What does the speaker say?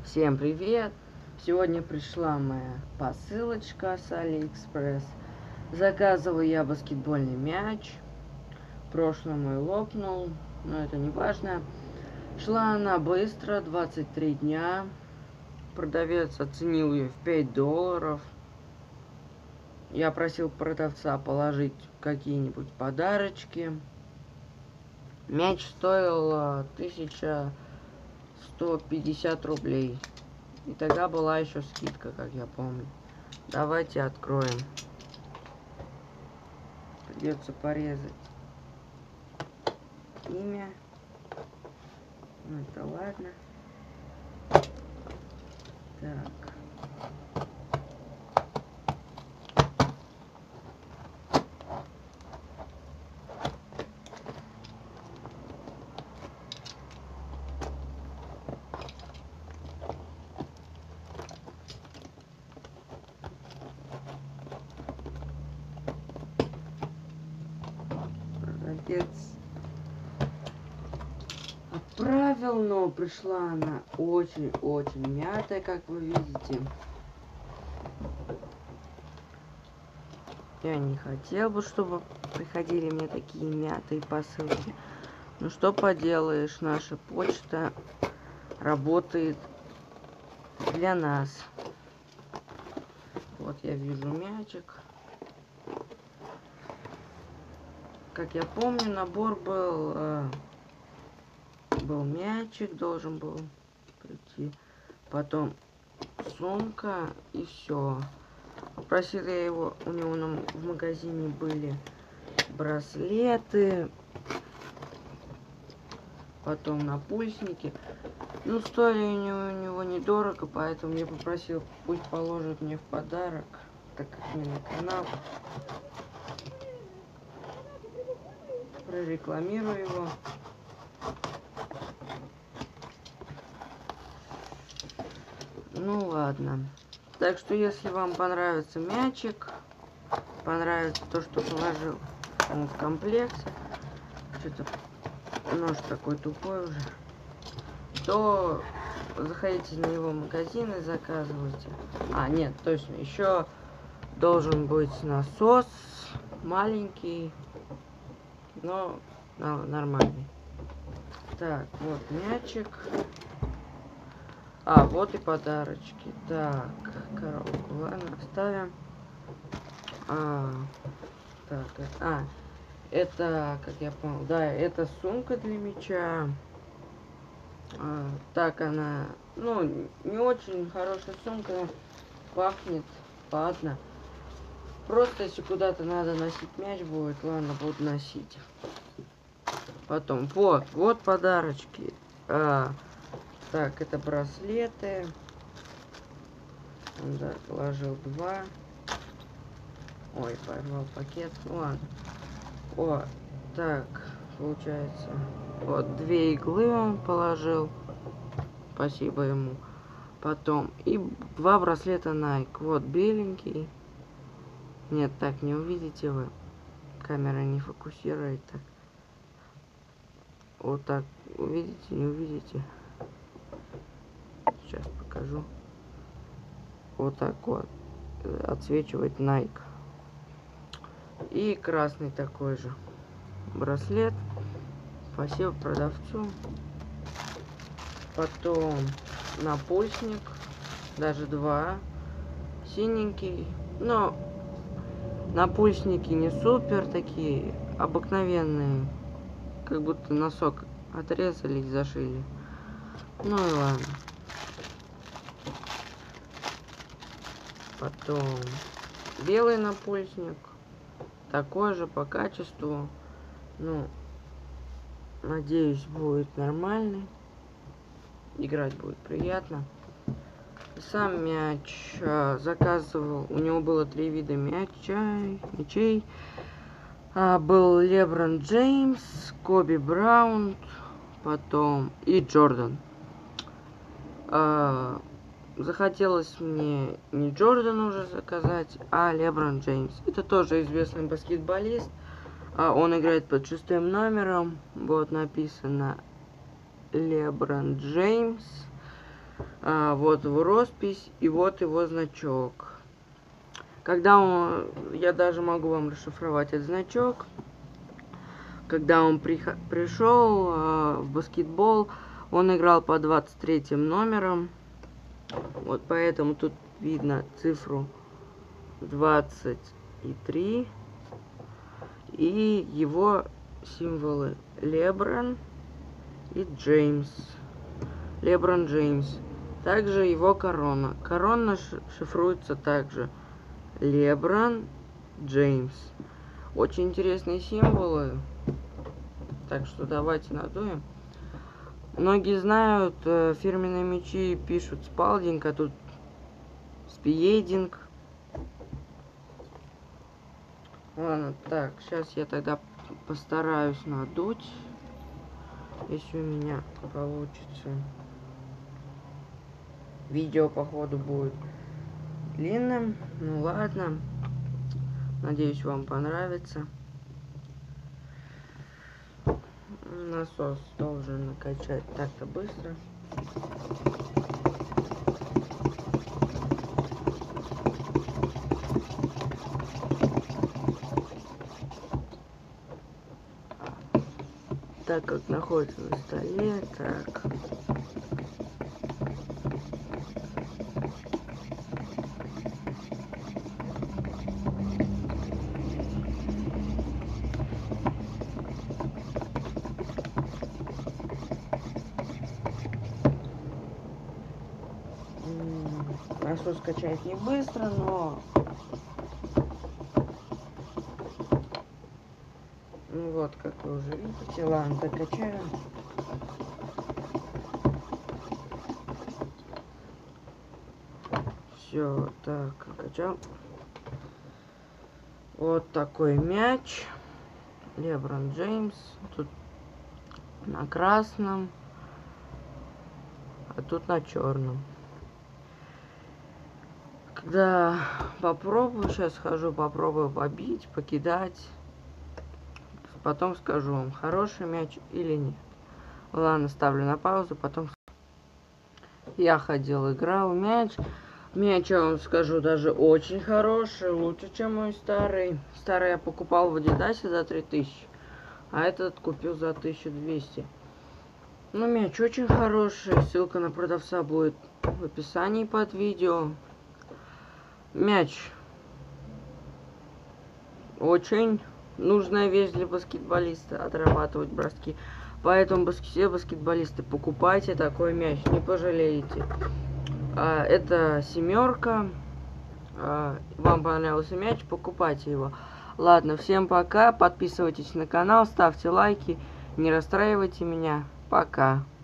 Всем привет! Сегодня пришла моя посылочка с Алиэкспресс. Заказывал я баскетбольный мяч. Прошлый мой лопнул, но это не важно. Шла она быстро, 23 дня. Продавец оценил ее в $5. Я просил продавца положить какие-нибудь подарочки. Мяч стоил 1150 рублей. И тогда была еще скидка, как я помню. Давайте откроем. Придется порезать имя. Ну это ладно. Так. Продавец отправил, но пришла она очень-очень мятая, как вы видите. Я не хотел бы, чтобы приходили мне такие мятые посылки. Ну что поделаешь, наша почта работает для нас. Вот я вижу мячик. Как я помню, набор был мячик, должен был прийти. Потом сумка и все. Попросил я его, у него в магазине были браслеты, потом напульсники. Ну, стоили у него недорого, поэтому я попросил, пусть положит мне в подарок, так как мне на канал. Прорекламирую его. Ну ладно. Так что если вам понравится мячик, понравится то, что положил он в комплект, что-то нож такой тупой уже, то заходите на его магазин и заказывайте. А, нет, точно, еще должен быть насос маленький, но нормальный. Так, вот мячик. А, вот и подарочки. Так, коробку, ладно, оставим. Это, как я понял, да, это сумка для мяча. Так она, ну, не очень хорошая сумка, пахнет, ладно. Просто если куда-то надо носить мяч будет, ладно, буду носить. Потом, вот подарочки. Так, это браслеты. Да, положил 2. Ой, порвал пакет. Ну ладно. О, так, получается. Вот, 2 иглы он положил. Спасибо ему. Потом, и 2 браслета Nike. Вот, беленький. Нет, так не увидите вы. Камера не фокусирует так. Вот так. Увидите, не увидите. Сейчас покажу. Вот так вот. Отсвечивает Nike. И красный такой же браслет. Спасибо продавцу. Потом напульсник. Даже 2. Синенький. Но напульсники не супер такие. Обыкновенные. Как будто носок отрезали и зашили. Ну и ладно. Потом белый напульсник. Такой же по качеству. Ну, надеюсь, будет нормальный. Играть будет приятно. Сам мяч заказывал. У него было 3 вида мячей. Был Леброн Джеймс, Коби Браун, потом и Джордан. Захотелось мне не Джордана уже заказать, а Леброн Джеймс. Это тоже известный баскетболист. Он играет под 6-м номером. Вот написано Леброн Джеймс. Вот его роспись и вот его значок. Когда он... Я даже могу вам расшифровать этот значок. Когда он пришел в баскетбол, он играл по 23 номером. Вот поэтому тут видно цифру 23. И его символы Леброн и Джеймс. Леброн Джеймс. Также его корона. Корона шифруется также Леброн Джеймс. Очень интересные символы. Так что давайте надуем. Многие знают, фирменные мячи пишут Спалдинг, а тут Спиединг. Ладно, так, сейчас я тогда постараюсь надуть, если у меня получится. Видео, походу, будет длинным. Ну ладно. Надеюсь, вам понравится. Насос должен накачать так-то быстро. Так как находится на столе, так. Насос качает не быстро, но ну вот, как вы уже видите, ладно, докачаем. Все, так, качал. Вот такой мяч. Леброн Джеймс. Тут на красном, а тут на черном. Когда попробую, сейчас схожу, попробую побить, покидать. Потом скажу вам, хороший мяч или нет. Ладно, ставлю на паузу, потом... Я ходил, играл мяч. Мяч, я вам скажу, даже очень хороший, лучше, чем мой старый. Старый я покупал в Адидасе за 3000, а этот купил за 1200. Ну, мяч очень хороший, ссылка на продавца будет в описании под видео. Мяч очень нужная вещь для баскетболиста, отрабатывать броски. Поэтому все баскетболисты, покупайте такой мяч, не пожалеете. Это 7. Вам понравился мяч, покупайте его. Ладно, всем пока, подписывайтесь на канал, ставьте лайки, не расстраивайте меня. Пока.